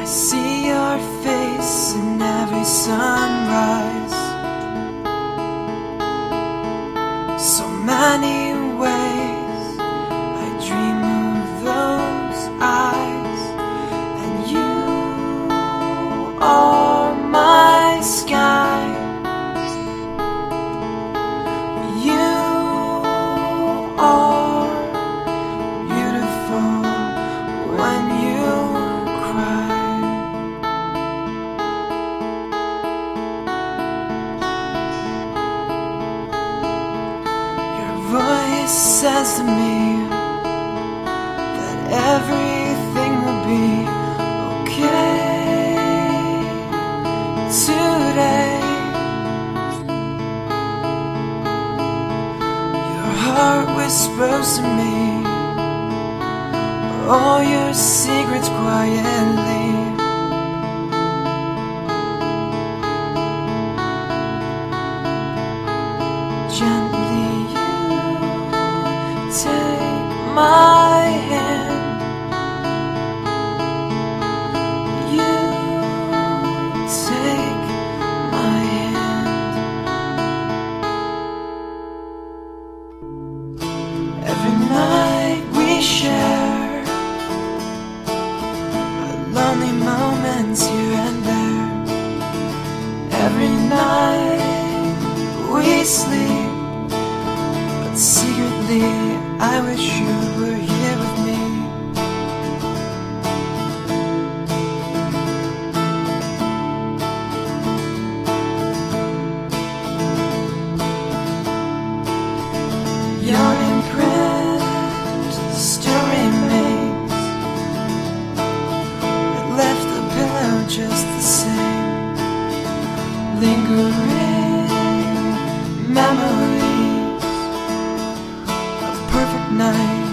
I see your face in every sunrise. So many ways I dream of those eyes, and you are my sky. You are beautiful when you cry. Your voice says to me that everything will be okay today. Your heart whispers to me all your secrets quietly. Gently you take my hand. You take my hand. Every night we share lonely moments here and there. Every night we sleep, but secretly I wish you were here with me. Your imprint still remains. I left the pillow just the same. Lingering memories of perfect nights.